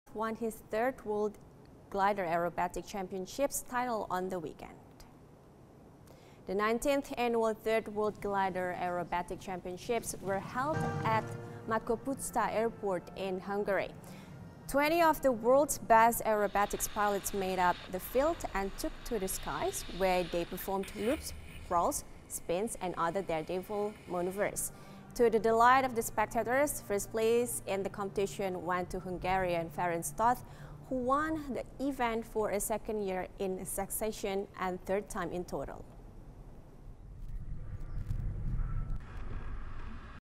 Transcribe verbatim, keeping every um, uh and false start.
won his third World Glider Aerobatic Championships title on the weekend. The nineteenth annual Third World Glider Aerobatic Championships were held at Makopuszta Airport in Hungary. twenty of the world's best aerobatics pilots made up the field and took to the skies, where they performed loops, crawls, spins, and other daredevil maneuvers. To the delight of the spectators, first place in the competition went to Hungarian ferenc toth, who won the event for a second year in succession and third time in total.